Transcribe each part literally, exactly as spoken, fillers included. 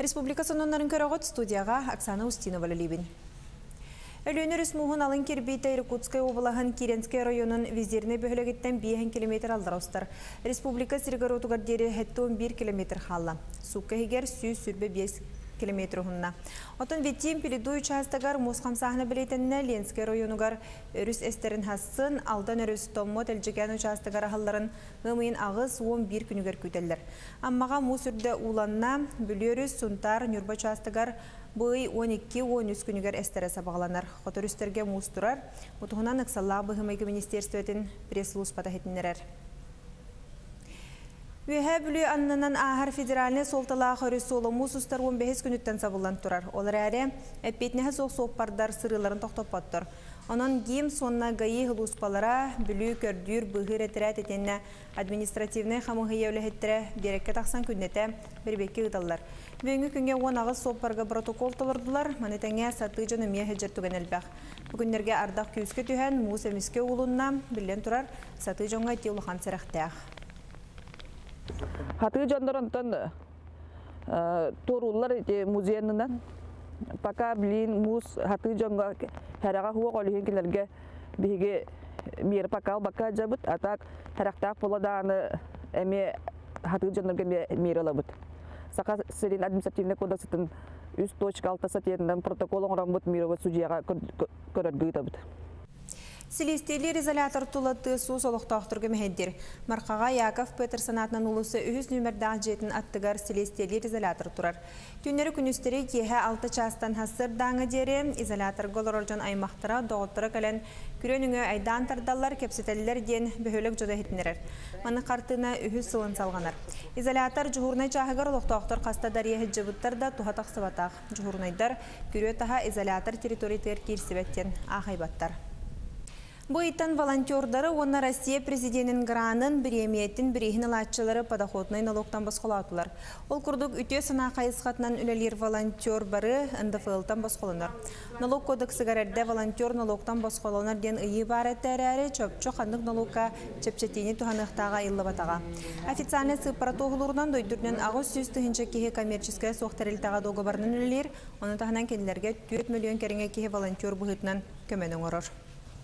Республика сонуннарын көрөгөт студияға Оксана Устинова либин. Өлөнөр үсмуғын алын кербейті Иркутская облағын Киренский районын визиріне бөхілігіттен бейін километр алдарыстар. Республика Сиргар отугардері хетті он бир километр халла. Сукка хигер сүйіз сүрбе бес километр ғынна. Отын веттен пилиду участагар Мосқамсағыны білетініне Ленский районугар өріс әстерін хасын, алдан өріс томмот әлжіген участагар ахалларын ғымайын ағыз он бир күнігер көтелдер. Аммаға мұсүрді уланна бүлі өріс сұнтар нүрбі участагар бұй он эки он үч күнігер әстері сабағаланар. Қотырүстерге мұстырар, мұтығынан ұқсалла бұғымайғы министерстветін пресс-лус патахетінерер. Үйе бүлі аннынан ағар федеральны солталағы өріс солы мұсыстар он бес күніттен сабылан тұрар. Олар әрі әппетінеғі соқ соқпардар сырыларын тоқтапаттыр. Онын гейм сонна ғайы ғылуспалара бүлі көрдір бұғыр әтірәт етенне административны қамығы еулі берекке тақсан күннеті бірбекке ұдалар. Бүйінгі күнге он ағыз соқпарға протокол толырдылар, манетәңе саты жаны мияхе жертуген әлбәқ. Бүгіндерге ардақ күйіске түйен мұс әміске ұлынна білен тұрар саты жоңға теулыған сәріқтәқ. Хаты жандарантан торулар музейнынан пока блин мус хаты жанга харага хуа колиген келерге биге мир пока бака жабыт атак характак поладаны эме хаты жандарга миралабыт сака сирин административный кодекстен үч точка алты сатьядан протоколын рамбыт мировой судьяга көрөргү табыт. Селестелер изолятор тулаты су солықтақтырғы мәхеддер. Марқаға Яков Петерсон атынан ұлысы үхіз нөмірдәң жетін аттығар селестелер изолятор тұрар. Түнері күністері кеге алты частан хасыр даңы дері изолятор голороржан аймақтыра доғыттыры кәлін күреніңі айдан тардалар кепсетелілер ден бөхөлік жода хетінерер. Маны қартына үхіз сылын салғанар. Изолятор жұғырнай чағығыр ұлықтақтыр қаста дария хеджібіттар да туғатақ сыватақ. Жұғырнайдар күре таға изолятор территориятер керсібеттен ағайбаттар. Бұйттан волонтердары оны Россия президентінің гранын біреметтін бірейін латчылары падаходный налогтан басқолатылар. Ол күрдік үте сына қайысқатынан үлелер волонтер бары эн дэ эф элтан басқоланар. Налог кодексігәрді волонтер налогтан басқоланар ден ұйы бар әттәрәрі чөпчі қандық налогқа чөпчетені тұханықтаға илі батаға. Официальный сыпарат оғылырынан дойдырден ағыз сүз түхінші кеге коммерческая соқтарылтаға доғы барының үлелер, оны тағынан кенілерге төрт миллион кәріңе кеге волонтер бұғытынан көменің ұрыр.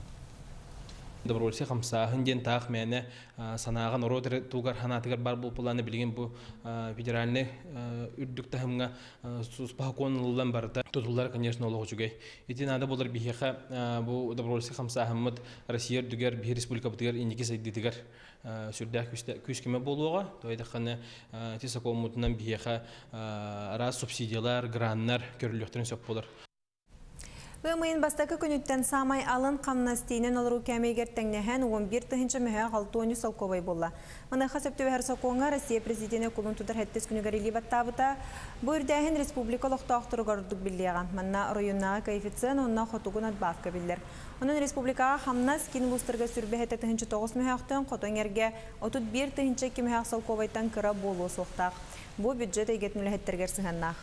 Добровольцы хамсаһын ден тақ мәне санаған ородыр тугар ханатыгар бар бұл планы білген бұл федеральный үрдік тахымға спахаконылылан барыта тұтылар, конечно, олығы жүгей. Еті нады болар бейхеға бұл добровольцы хамсаһымыд Россия дүгер бей республика бұтығар индеке сайдетігер сүрдәк күскеме болуға. Тойдақаны тесакол мұтынан бейхеға раз субсидиялар, граннар көріліктерін сөп болар. Ғымайын бастақы күніттен самай алын қамнастейнен олыру кәмейгерттәңнәхән он бир тыхынчы мәхә алты он үч салковай болла. Мыныға сөпті бәр соқуыңа Россия президенті құлын тұтар әттес күнігер елебат табыта. Бұл үрдәхін республикалық тақтыры ғардық білдеған. Манна районнаға коэффициент онна қотуғын атбавка білдер. Оның республикаға қамнас кен бұстырға сүрбе әтті тыхынчы тоғыз мәхәқтен қотоңерге отыз бир тыхынчы ке мәхәқ салковайтан кыра болу соқтақ. Бұл бюджет әйгетмілі әттергер сығаннақ.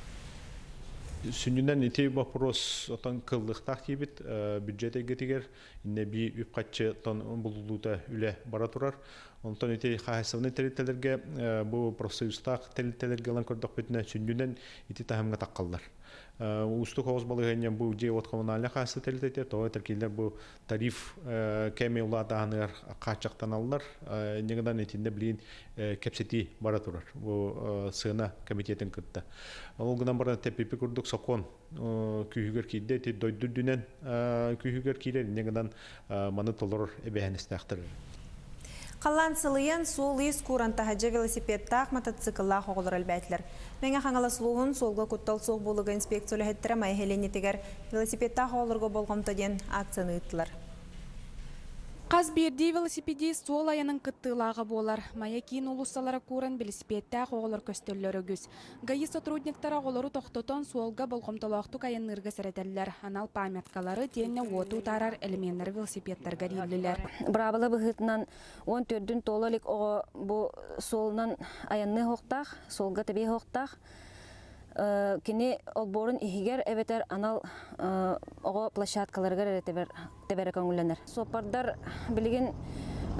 Сүннен ете вопрос отан кыллыктак тийбит бюджет эгетигер инне би үпкатчы тон булулута үле бара турар. Онтон ете хасыбны терителерге бу профсоюзтак терителерге алан көрдөк бетине сүннен ите тахымга таккаллар. Устук оз балыгыня бу же от коммуналь хасы терителер то теркилер бу тариф кеме уладаныр качактан аллар. Негеден этинде билин кепсети бара турар. Бу сына комитетин кытта. Ол гынан бара тепипи курдук сокон күйүгөр кийде те дойдүдүнен күйүгөр кийер негеден маны толор эбехенестактыр. Қалан сылыян сол ес курантахаджа велосипедтақ мотоцикллах оғылыр әлбәтлер. Мәңе қаңала сұлуғын солға күттал соқ болуға инспекциялы әттірі майхеленетігер велосипедтақ оғылырға болғымта ден акцияны ұттылар. Қаз берді велосипеди сол аянын кыттылағы болар. Мая кейін улуссалара куран велосипедтә оғылыр көстөллері күз. Гайы сотрудниктара оғылыры тоқтотон солға болғымталақтық аяннырға сәрәтәлілер. Анал памяткалары тенне оту тарар элементтер велосипедтарға дейілілер. Брабылы бұғытынан он төрдін толалик оғы бұл солынан аянны хоқтақ, солға табей хоқтақ. Кини олборун ихигер эбетер анал ого площадкаларга тебер тебер көңүлленер. Сопардар билген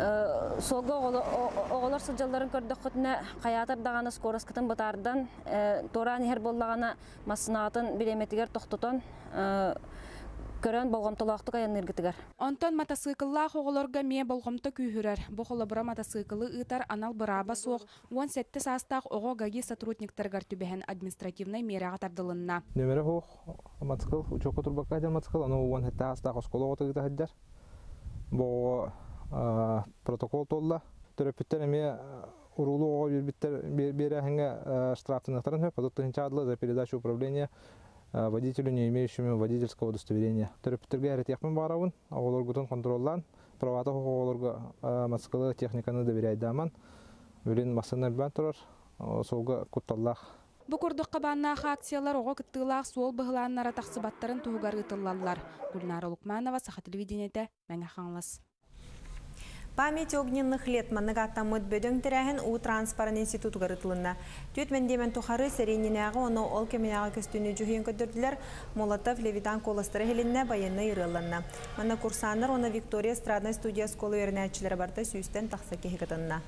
солга оголор сылжалларын көрдөккөтүнө каятар даганы скороскытын бытардан торан хер боллагана массынаатын билеметигер токтотон көрөн болгомтолоктук аянныргытыгар. Онтон мотоцикллах оголорга ме болгомто күйүрөр. Бу холобура мотоциклы ытар анал быраба соқ он сетте састах ого гаги сотрудниктаргар түбэхэн административный мерага тардылынна. Немере хох мотоцикл учокко турбакка дер мотоцикл аны он сетте састах осколого тыгыта хаджар. Бу протокол толла төрөпүттер эме урулуу бирбиттер берехинге штрафтыныктарын хөп продуктын чадылы за передачу управления водителю, не имеющему водительского удостоверения. Терапевтерге аретехмен баравын, оголоргутун контроллан, правата оголорга мотоциклы техниканы доверяй даман. Үлен массаны бән турар, солга кутталлах. Бу курдукка баннах акциялар ого кыттылах суол быһылааннара тахсыбаттарын тугар ытыллаллар. Гульнара Лукманова, Саха телевидениете, Мәңе Хаңлас. Память огненных лет маннагаттамыт бөдөң тирәһен у транспорт институту гарытылына. Төт мендемен тухары сәрейненәгы оны ол кеменәгы көстүнү жүһен көдөрдүләр. Молотов Левитан коластыры хелинне баянна ирылланна. Манна курсаннар оны Виктория эстрадная студия школы өрнәчләре барда сүстән тахса кехетынна.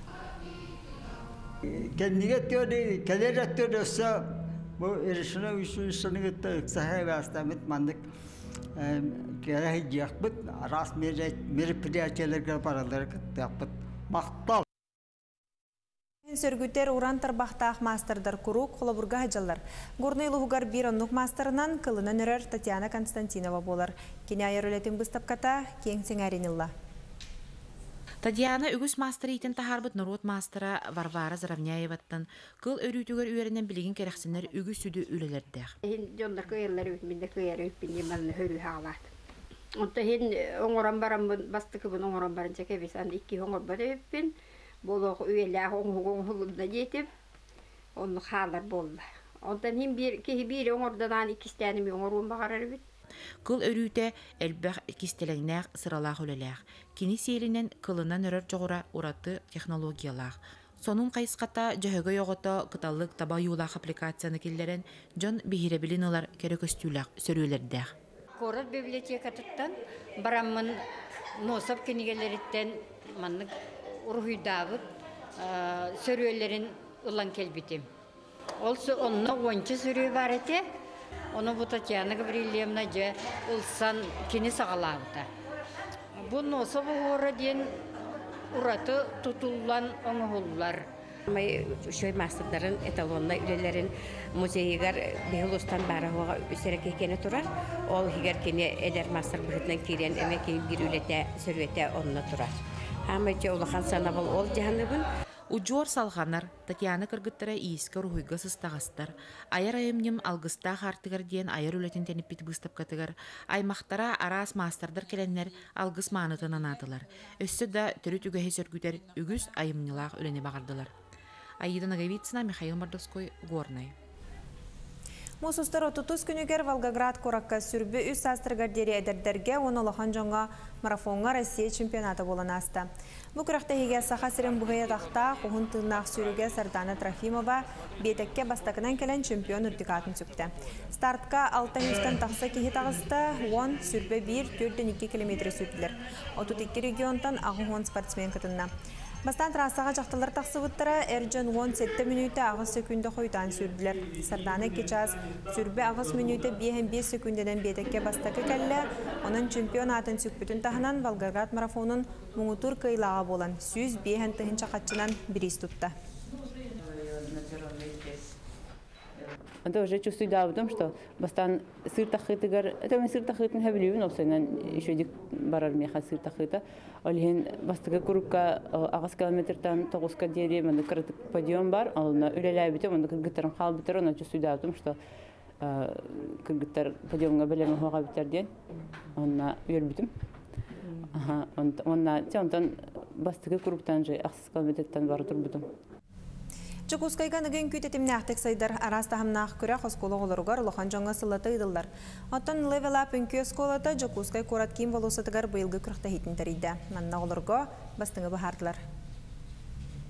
Кенниге төди, келер төдөсө бу иришне үсүсүнү тәсәһә вастамит мандык Керахи жакпыт, рас мероприятияларга баралар кыттапыт. Мактал. Сөргүтер урантар бахтах мастердар курук холобурга хаҗалар. Горный лугар бир онлук мастерынан кылынан өрөр Татьяна Константинова болар. Кине айрылетин быстапката кең сеңәринилла. Татьяна үгүс мастер итен тахарбыт народ мастера Варвара Заравняеваттан кыл өрүтүгөр үйренен билигин керексинер үгүс үдү үлелердер. Хин жондар көйерлер үтминде көйер үтминде мен хөрү хаалат. Онта хин оңоран барам бастыкы бун оңоран барынча кебисан икки оңор бар эппин. Болок үйелә оңгон хулунда жетип онны хаалар болду. Онтан хин бир ки бир оңордан иккистәни оңорун багарар бит. Кыл өрүүтэ элбэх кистелеңнээх сыралаах үлэлээх. Кини сиэлинен кылынан өрөр жоғура ураты технологиялаах. Сонун кайыската жөһөгө йогото кыталлык таба юулаах аппликацияны киллерен жон бихиребилиналар кере көстүүлээх сөрүүлердээх. Корат библиотекатыттан бараммын носап кинигелериттен маннык урухуйдаабыт сөрүүлерин ылан келбитим. Олсу онно ончу сөрүү бар эте. Оны бу Татьяна Гаврилевна же улсан кини сагалабыта. Бу носа буора ден ураты тутуллан оңоллар. Май шой мастердарын эталонна үлелерин музейгар бехлустан барага үсерек экени турар. Ол хигер кини эдер мастер бухитнан кирен эмеки бир үлете сөрөтө онна турар. Хамычы улахан санабыл ол жаһаныбын. Уджор салғанар Татьяна кыргыттара ииске руйга сыстагастар. Аяр айымнем алгыста хартыгар диен аяр үлетін теніп бит быстап катыгар. Аймақтара арас мастердар келеннер алгыс маанытын анатылар. Өссі да түрі түгәхи сөргүтер үгіз айымнылақ өлене бағардылар. Аида Наговицына, Михаил Мордовской, Горный. Мусустар отутус күнігер Волгоград коракка сүрбі үс астыргар дері әдірдерге оны лохан жоңға марафонға Россия чемпионаты болан асты. Бұ күріқті хеге сақа сірін бұғыя тақта қоғын тыңнақ сүріге Сардана Трофимова бетекке бастақынан келен чемпион үрдікатын сүкті. Стартқа алты жүзден тақса кейі тағысты, он сүрбі бір төрттен екі километр сүрділер. отуз эки регионтан ағы он спортсмен кытынна. Бастан трасаға жақтылар тақсы бұттыра әржен он жеті минуты ағыз секунды қойдан сүрділер. Сарданы кечас сүрбі ағыз минуты бес секундеден бетекке бастақы кәлі, оның чемпион атын сүкпітін тағынан Волгоград марафонын мұңытур кыйлаға болан сүз бейін тұхын чақатчынан біріз тұтты. Это уже чувствую, да, в том, что бастан сыр тахытыгар, это мы сыр тахытын хабилюн, олсенен еще дик барар меха сыр тахыта. Олхен бастыга курукка агас километртан тогузка дери, манда кырытык подъем бар, ална үлелай бите, манда кыргыттарын хал битер, она чувствую, да, в том, что кыргыттар подъемга белем хуага битер ден, онна үйер битим. Ага, онна тянтан бастыга куруктан же агас километртан бар тур битим. Чукускайга ныгын күтетимне ахтек сайдар араста хамнах күрә хосколы олоругар лохан жоңга сыллаты идылдар. Оттан Level Up үнкі сколата Чукускай корат ким болусатыгар быйылгы күріқта хитін тәрейді. Манна олорго бастыңы бахардылар.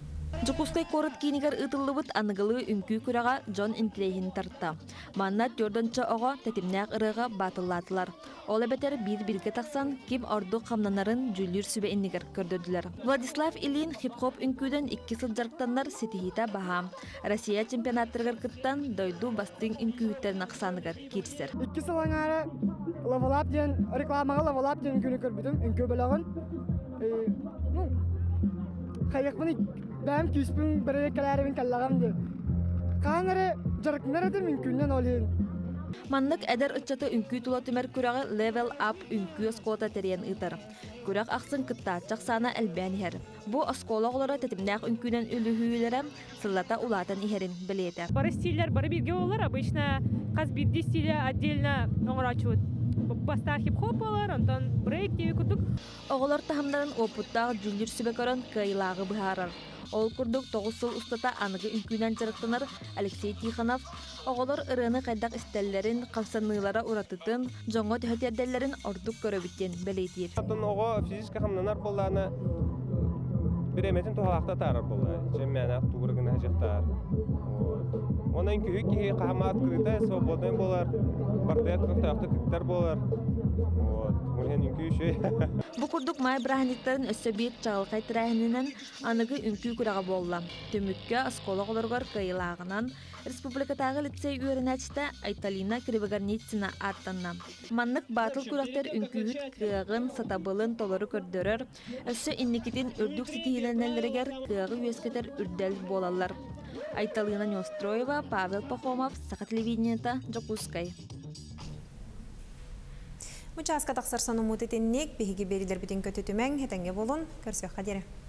Жукускай корот кинигер ытыллыбыт аныгылы үңкүү күрага Джон Интлейхин тарта. Манна төрдөнчө ого тетимнәк ырыга батыллатылар. Ол эбетер бир-бирге таксан ким орду камнанарын жүлүр сүбе иннигер көрдөдүлөр. Владислав Илин хип-хоп үңкүүдөн икки сылжарктаннар сетихита баха. Россия чемпионаттарыгар кыттан дойду бастың үңкүүттерин аксаныгар кирсер. Икки сылаңары лавалап ден рекламага лавалап ден үңкүүнү көрбүдүм. Үңкүү белөгөн. Ну, кайыкмын бәм киспин бире каларыбын каллагамды. Канары жарыкнары да мүмкүннен олин. Маннык эдер ыччаты үңкүү тула түмер күрагы level up үңкүү оскота терен ытар. Күрак аксын кыттаачак сана элбән ихер. Бу оскола оглары тетимнәк үңкүнен үлүһүләре сыллата улатын ихерин билете. Бары стильлер бары бирге олар обычно каз бирди стиле отдельно оңрачут. Баста хип-хоп олар, онтон брейк теби курдук. Оголор тахамдарын опуттагы жүлүр сүбекөрөн кайлагы быхарар. Ол курдук тогуз сыл устата аныгы үңкүүнен жарыктанар Алексей Тихонов оголор ырыны кайдак истеллерин капсанылара уратытын жоңго төһөтерделерин ордук көрөбүттен белетир. Атын ого физически хамнанар болланы биреметин тухалакта тарар болла. Жеммена тугургына жактар. Онан күйүк ки кама открыта свободный болар. Бардык тактакта киттер болар. Бу курдук май браханиттарын өссөбиет чагылкай тирахининен аныгы үңкүү күрага болла. Төмүккө оскологолоргор кайылагынан республикатагы лицей үйренәчтә Айталина Кривогарницина аттанна. Маннык батыл күрәктер үңкүүт кыягын сатабылын толору көрдөрөр. Өссө инникитин үрдүк ситиленелергер кыягы үескетер үрдел болалар. Айталина Неустроева, Павел Пахомов, Саха телевидениета, Жокускай. Мучаска тақсар сану мутетеннек, беги берилер бүтін көтөтүмәң, хетенге болун, көрсөк қадері.